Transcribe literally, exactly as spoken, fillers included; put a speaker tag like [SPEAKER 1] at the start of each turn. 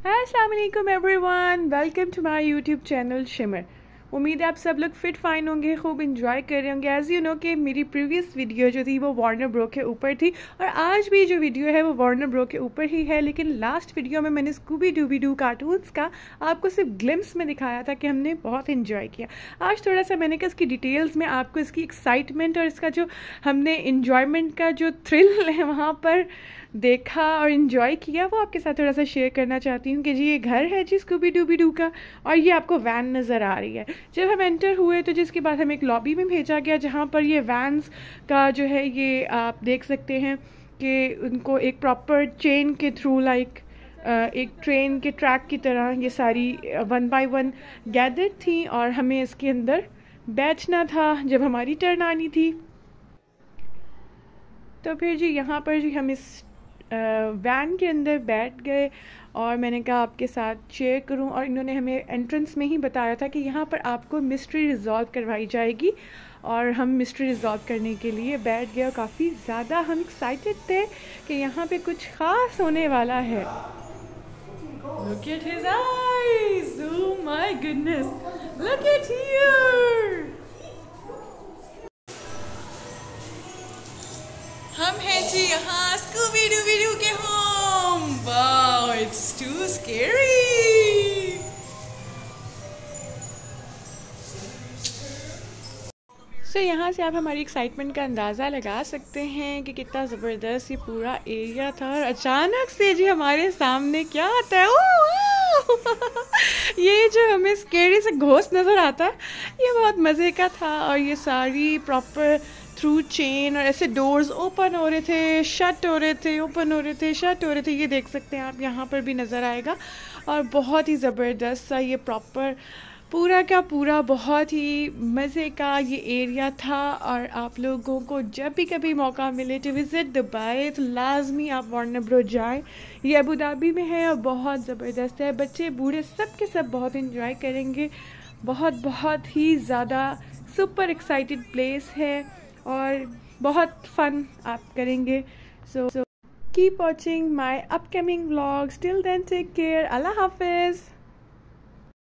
[SPEAKER 1] अस्सलाम वालेकुम everyone, welcome to my YouTube channel Shimmer. उम्मीद है आप सब लोग फिट फाइन होंगे, खूब इंजॉय कर रहे होंगे। एज़ यू नो कि मेरी प्रीवियस वीडियो जो थी वो वार्नर ब्रो के ऊपर थी और आज भी जो वीडियो है वो वार्नर ब्रो के ऊपर ही है। लेकिन लास्ट वीडियो में मैंने स्कूबी डूबी डू कार्टून्स का आपको सिर्फ ग्लिम्स में दिखाया था कि हमने बहुत इंजॉय किया। आज थोड़ा सा मैंने कहा इसकी डिटेल्स में आपको इसकी एक्साइटमेंट और इसका जो हमने इंजॉयमेंट का जो थ्रिल है वहाँ पर देखा और इन्जॉय किया वो आपके साथ थोड़ा सा शेयर करना चाहती हूँ कि जी ये घर है जी स्कूबी डूबी डू का और ये आपको वैन नज़र आ रही है। जब हम एंटर हुए तो जिसके बाद हमें एक लॉबी में भेजा गया जहाँ पर ये वैन्स का जो है ये आप देख सकते हैं कि उनको एक प्रॉपर चेन के थ्रू लाइक एक ट्रेन के ट्रैक की तरह ये सारी वन बाय वन गैदर्ड थी और हमें इसके अंदर बैठना था जब हमारी टर्न आनी थी। तो फिर जी यहाँ पर जी हम इस वैन के अंदर बैठ गए और मैंने कहा आपके साथ शेयर करूं और इन्होंने हमें एंट्रेंस में ही बताया था कि यहाँ पर आपको मिस्ट्री रिजॉल्व करवाई जाएगी और हम मिस्ट्री रिजॉल्व करने के लिए बैठ गए और काफ़ी ज़्यादा हम एक्साइटेड थे कि यहाँ पे कुछ ख़ास होने वाला है। Look at his eyes! Oh my goodness! Look at here! हम हैं जी यहाँ स्कूबी डूबी डू के home. Wow, it's too scary. So so, यहाँ से आप हमारी एक्साइटमेंट का अंदाज़ा लगा सकते हैं कि कितना ज़बरदस्त ये पूरा एरिया था और अचानक से जी हमारे सामने क्या आता है। ओह ये जो हमें स्केरी से घोस्ट नज़र आता है ये बहुत मज़े का था और ये सारी प्रॉपर थ्रू चेन और ऐसे डोर्स ओपन हो रहे थे, शट हो रहे थे, ओपन हो रहे थे, शट हो रहे थे। ये देख सकते हैं आप, यहाँ पर भी नज़र आएगा और बहुत ही ज़बरदस्त सा ये प्रॉपर पूरा का पूरा बहुत ही मज़े का ये एरिया था। और आप लोगों को जब भी कभी मौका मिले टू विज़िट दुबई तो लाजमी आप वार्नर ब्रो जाएँ। ये अबू धाबी में है और बहुत ज़बरदस्त है, बच्चे बूढ़े सब के सब बहुत इंजॉय करेंगे। बहुत बहुत ही ज़्यादा सुपर एक्साइटेड प्लेस है और बहुत फन आप करेंगे। So keep watching my upcoming vlogs. Till then take care. अल्लाह हाफिज़।